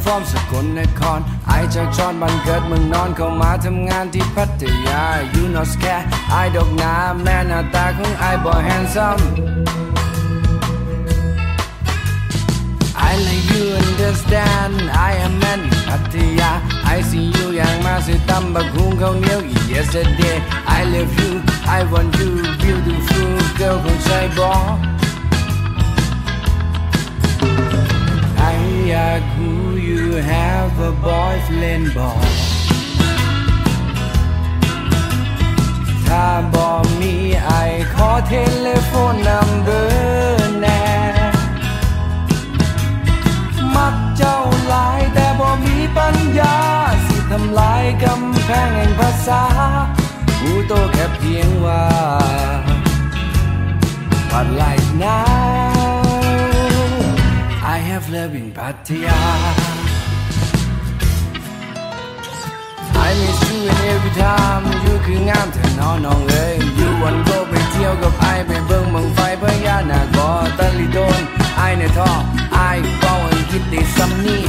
ฟอร์มสกลนครไอจากชอนบ้านเกิดเมืองนอนเข้ามาทำงานที่พัทยา You not scared ไอดอกหน้าแม่หน้าตาของไอบ่ handsome I let you understand I am man พัทยา I see you อย่างมาซื้อตำบักหุ่งข้าวเหนียว Yesterday I love you I want you beautiful girl คงใช่บ่I อยากรู้ you have a boyfriend บ่ถ้าบ่มีไอขอเทเลโฟนนัมเบอร์แน่มักเจ้าหลายแต่บ่มีปัญญาสิทำลายกำแพงแห่งภาษาหูโตแค่เพียงว่า But like now I have love in Pattaya I miss you and every time you คืองามแท้น้องเอ้ย You want go ไปเที่ยวกับไอไปเบิ่งบังไฟพญานาคบ่ตะลิโดนไอในท่อไอเฝ้าให้คิดได้ซ้ำนี้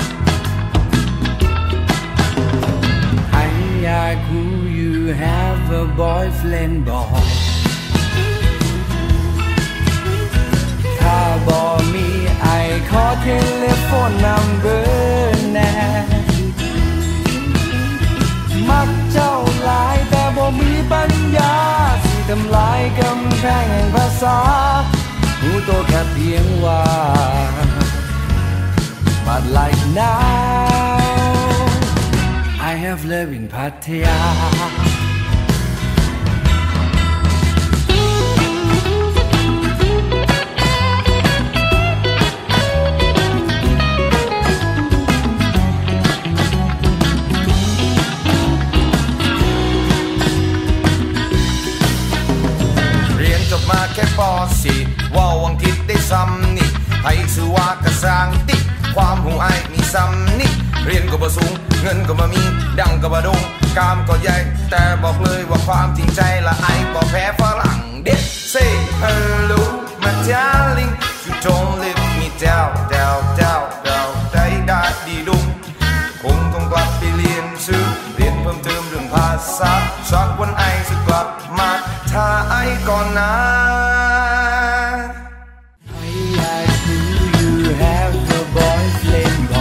ไออยากรู้ You have a boyfriend บ่ถ้าบ่มีไอขอเทเลโฟนนัมเบอร์แน่มักเจ้าหลายแต่บ่มีปัญญาสิทำลายกำแพงแห่งภาษาหูโตแค่เพียงว่า But like now I have love in Pattaya มาแค่ปอสี่ว่าวังคิดได้ซ้ำนี่ให้สื่อว่ากระสร้างติความหูไอมีซ้ำนี่เรียนก็บ่สูงเงินก็บ่มีดังก็บ่โด่งกามก็ใหญ่แต่บอกเลยว่าความจริงใจละไอบ่แพ้ฝรั่งเด็ด Say hello my darling you don't let me down down down down ได้ดีดุงคงต้องกลับไปเรียนซื้อเรียนเพิ่มเติมเรื่องภาษาสักวันไอจะกลับมาถ้าไอก่อนนะ I like you you have a boyfriend บ่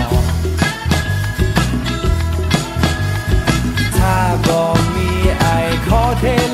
ถ้าบ่มีไอขอเท